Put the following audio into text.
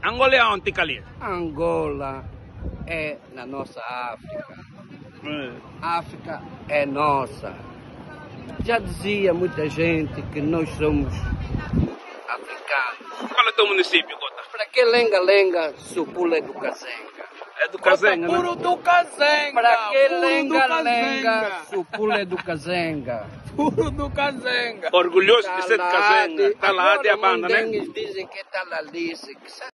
Angola é onde, Cali? Angola é na nossa África. África é nossa. Já dizia muita gente que nós somos africanos. Qual é o teu município, Gota? Para que lenga-lenga, supula do Kazenga? É do Kazenga, né? Puro do Kazenga. Para que Puro do lenga-lenga, Kazenga. supula do Kazenga? Puro do Kazenga. Orgulhoso de ser de Kazenga. Tá lá de a banda, né? Dizem que é talalice.